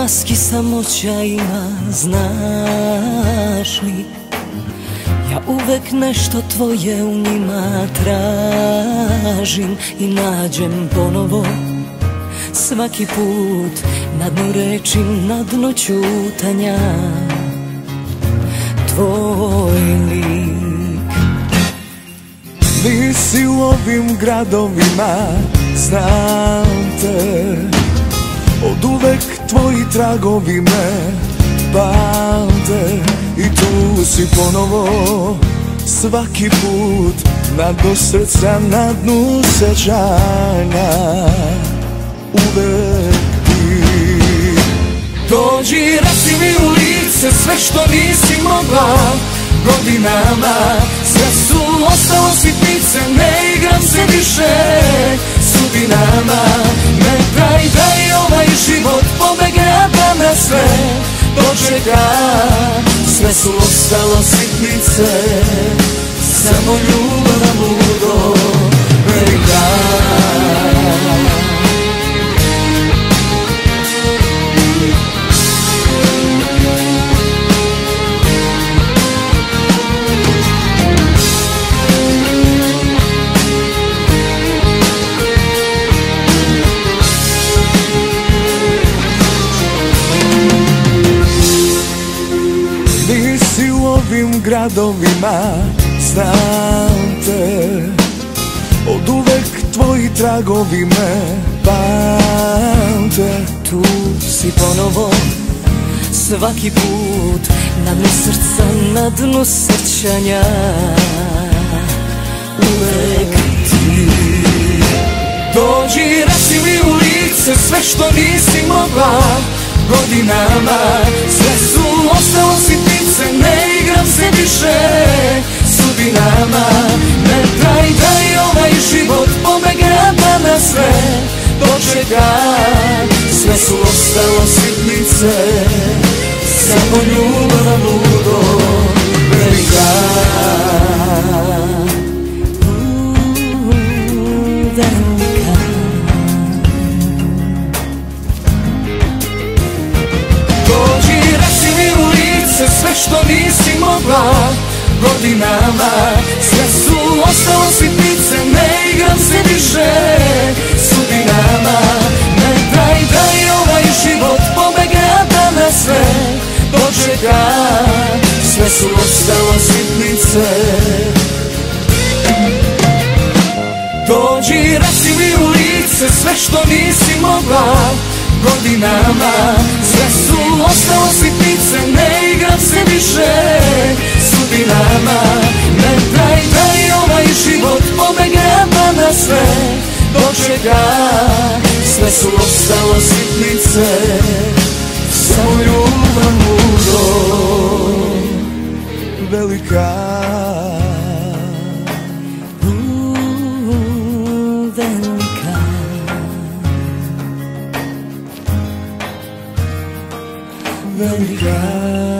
maski samoća ima, znaš li? Ja uvek nešto tvoje u njima tražim i nađem ponovo. Svaki put na dnu reči, na dnu ćutanja tvoj lik. Nisi u ovim gradovima, znam te. Oduvek tvoji tragovi me pamte. I tu si ponovo, svaki put na dnu srca, na dnu sećanja. Uvek ti. Dođi, reci mi u lice sve što nisi mogla. Godinama sve su ostalo sitnice, ne igram se više sudinama. Ne daj da i ovaj život pobegne, a da me sve dočeka. Sve su ostalo sitnice, samo ljubav na ludo velika. Nisi u ovim gradovima, znam te. Oduvek tvoji tragovi me pamte. Tu si ponovo, svaki put na dnu srca, na dnu sećanja. Uvek ti. Dođi, reci mi u lice sve što nisi mogla. Godinama sve su ostalo sitnice, ne igram se više sudinama. Ne daj da i ovaj život pobegne, a da nas sve dočeka. Sve su ostalo sitnice, samo ljubav na ludo velika. Dođi, reci mi u lice sve što nisi mogla. Godinama sve su ostalo sitnice, ne igram se više sudinama. Ne daj da i ovaj život pobegne, a da nas sve dočeka. Sve su ostalo sitnice. Dođi, reci mi u lice sve što nisi mogla. Godinama sve su ostalo sitnice, ne igram se više sudinama. Ne daj da i ovaj život pobegne, a da nas sve dočeka. Sve su ostalo sitnice, samo ljubav ludo velika. Velika.